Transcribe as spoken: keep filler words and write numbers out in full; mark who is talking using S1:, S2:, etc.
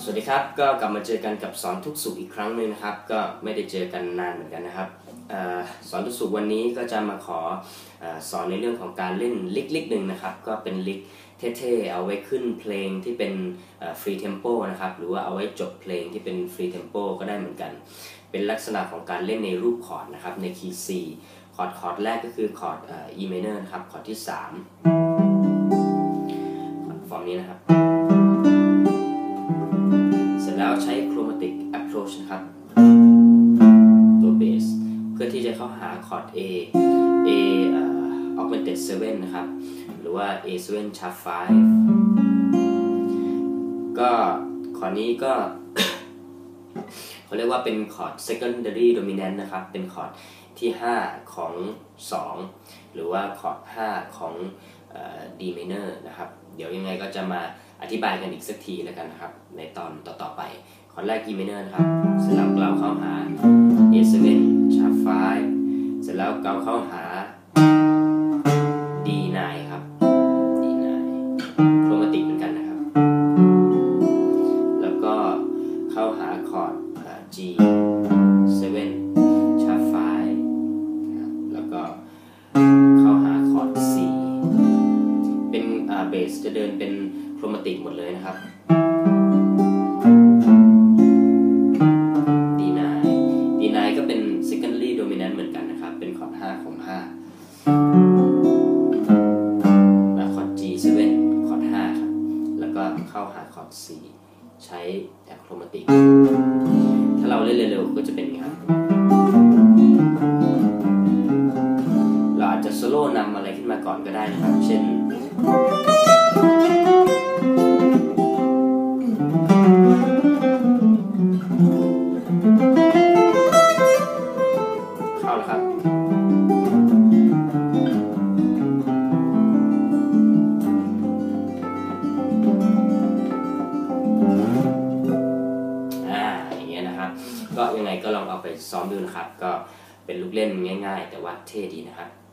S1: วัสดีครับก็กลับมาเจอกันกับสอนทุกสุขอีกครั้งหนึ่งนะครับก็ไม่ได้เจอกันนานเหมือนกันนะครับสอนทุกสุขวันนี้ก็จะมาขอสอนในเรื่องของการเล่นลิกลิกหนึ่งนะครับก็เป็นลิกเท่ๆเอาไว้ขึ้นเพลงที่เป็นฟรีเทมโปนะครับหรือว่าเอาไว้จบเพลงที่เป็นฟรีเทมโปก็ได้เหมือนกันเป็นลักษณะของการเล่นในรูปคอร์ดนะครับในคีย์ C คอร์ดคอร์ดแรกก็คือคอร์ด E minor นะครับคอร์ดที่สามฟอร์มนี้นะครับเสร็จแล้วใช้ chromatic approach นะครับตัวเบสเพื่อที่จะเข้าหาคอร์ด A A augmented เซเว่นนะครับหรือว่า เอ เซเว่น sharp ไฟว์ ก็คอร์ดนี้ก็ เขาเรียกว่าเป็นคอร์ด secondary dominant นะครับเป็นคอร์ดที่ห้าของสองหรือว่าคอร์ดห้าของ D minor นะครับเดี๋ยวยังไงก็จะมาอธิบายกันอีกสักทีแล้วกันนะครับในตอนต่อๆไปคอร์ดแรก E minor นะครับเสร็จแล้วเราเข้าหา เอ เซเว่น sharp ไฟว์ เสร็จแล้วเราเข้าหา ดี ไนน์ ครับ ดี ไนน์ โครมาติกเหมือนกันนะครับแล้วก็เข้าหาคอร์ด G เซเว่น sharp ไฟว์ แล้วก็เข้าหาคอร์ด C เป็นเบสจะเดินเป็นโครมาติกหมดเลยนะครับ ดี ไนน์ ดี ไนน์ ก็เป็น secondary dominant เหมือนกันนะครับเป็นคอร์ดห้าของห้าและคอร์ด G เซเว่น คอร์ดห้าครับแล้วก็เข้าหาคอร์ด C ใช้โครมาติกถ้าเราเล่นเร็วๆก็จะเป็นอย่างนี้ครับเราอาจจะโซโล่นำอะไรขึ้นมาก่อนก็ได้นะครับเช่นเข้าแล้วครับอ่าอย่างเงี้ยนะครับก็ยังไงก็ลองเอาไปซ้อมดูนะครับก็เป็นลูกเล่นง่ายๆแต่ว่าเท่ดีนะครับ